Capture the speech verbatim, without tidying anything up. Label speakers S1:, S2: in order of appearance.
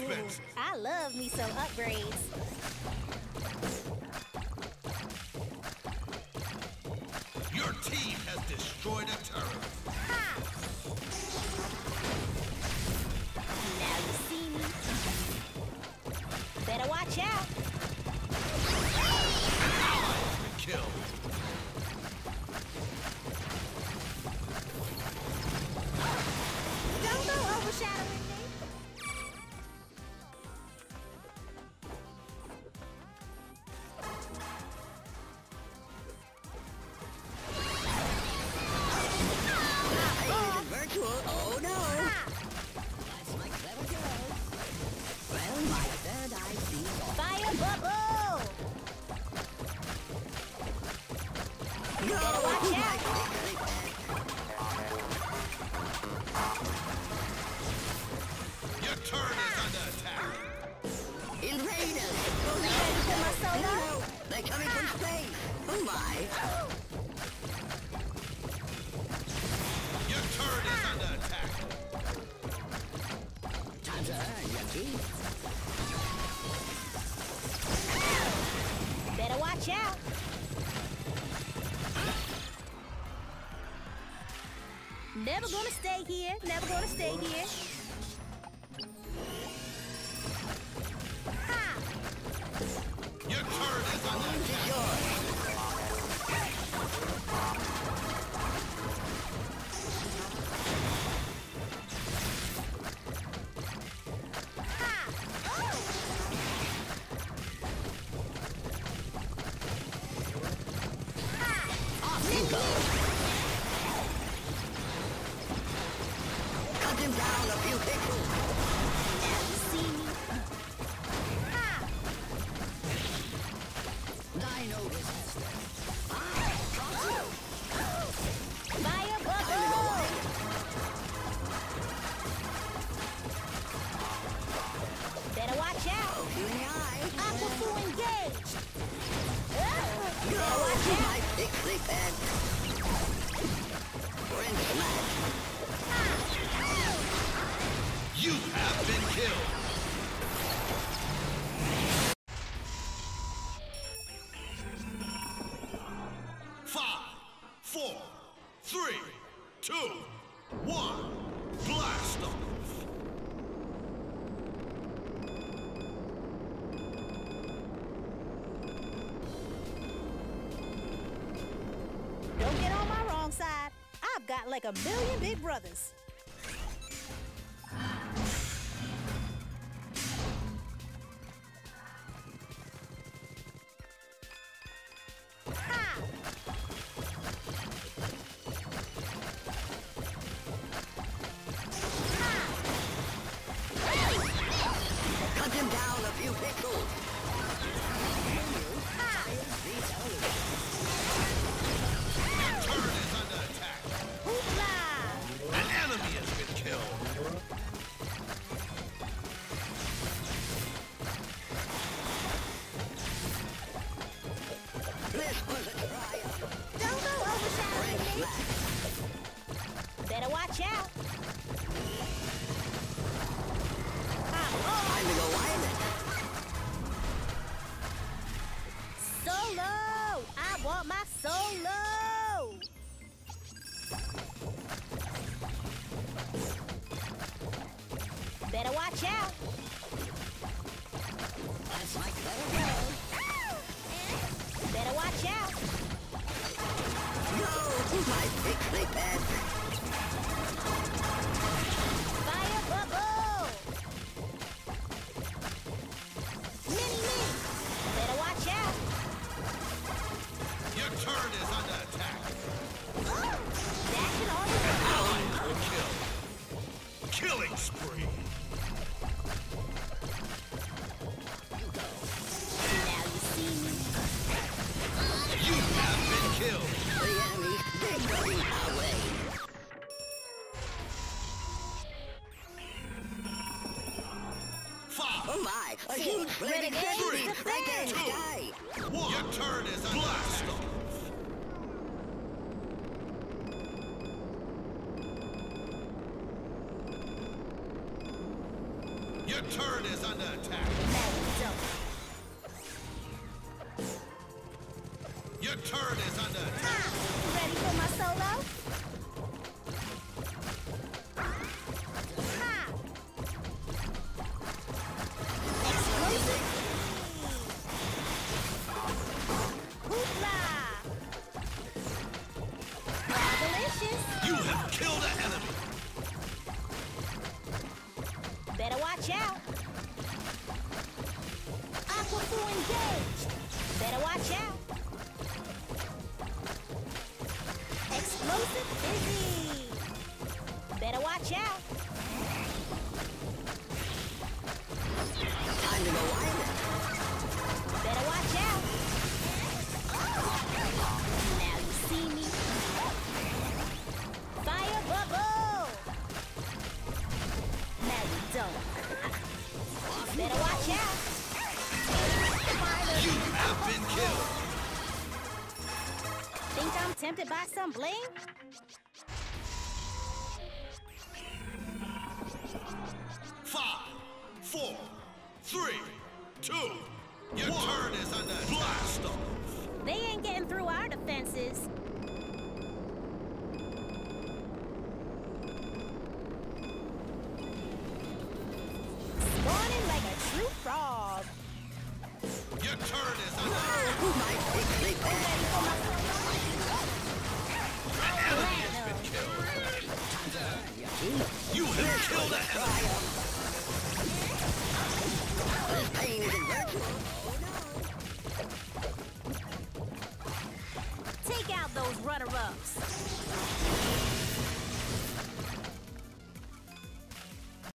S1: expensive.
S2: I love me some upgrades.
S1: Your team has destroyed a turret.
S2: Ha! Now you see me. Better watch out.
S1: An ally has been killed.
S2: Don't go overshadowing me.
S3: Virtual, oh no! That's my clever girl. Well, my third eye sees all.
S2: Fire bubble!
S3: No!
S2: Better watch out.
S1: Your turret is under attack.
S3: Invaders!
S2: You ready for my
S3: No,
S2: solo?
S3: no, they're coming from space! Oh my!
S1: Your turret is under attack.
S3: Time to earn your keep.
S2: Better watch out. Never gonna stay here. Never gonna stay here. Ha!
S1: Your turret is under attack.
S3: Cut him down a few pixels.
S2: Now you see me. Ha!
S3: Dino resistant. Ah,
S2: Fire bubble! Better watch out.
S3: poking in the eye.
S2: Aquafu engaged.
S3: Go
S2: Better watch
S3: to
S2: out.
S3: my pixie pen. We're in the match.
S1: You have been killed. Five, four, three, two, one. Blast off.
S2: Don't get on my wrong side. I've got like a million big brothers. Ha!
S3: Cut him down a few pixels.
S1: Your turret is under attack.
S2: Hoopla!
S1: An enemy has been killed.
S3: This was a triumph.
S2: Don't go overshadowing me.
S3: Flash.
S2: Better watch out. I'm
S3: Time to go violent.
S2: Solo! I want my solo! Better watch out!
S3: That's my clever girl.
S2: Better watch out!
S3: Go to my pixie pen.
S2: Fire bubble! Mini me! Better watch out!
S1: Your turret is under attack.
S2: Dashing on the
S1: Ally has been killed. Killing spree.
S2: Now you see me.
S1: You have been killed.
S3: The enemy's big running away.
S1: Five,
S3: Oh my, a huge flaming
S2: Renegade
S3: city
S2: defense.
S3: right there in the sky.
S1: one. Your turret is under blast off. Your turret is under attack.
S2: Now you don't.
S1: Your turret is under attack.
S2: Ha! Ready for my solo? Ha! Explosive! Hoopla! Delicious!
S1: You have killed an enemy.
S2: Better watch out. Aquafu engaged. Better watch out. Explosive busy. Better watch out.
S3: Time to go wild.
S2: Better watch out. Now you see me. Fire bubble. Now you don't. Better watch out.
S1: You have been killed.
S2: Think I'm tempted by some bling?
S1: Five, four, three, two, your one. Turn is under blast off.
S2: They ain't getting through our defenses. Spawning like a true frog.
S1: Your turn is under attack.
S3: Who might quickly pass?
S1: An enemy has been killed. You have killed an enemy.
S3: This pain isn't virtual.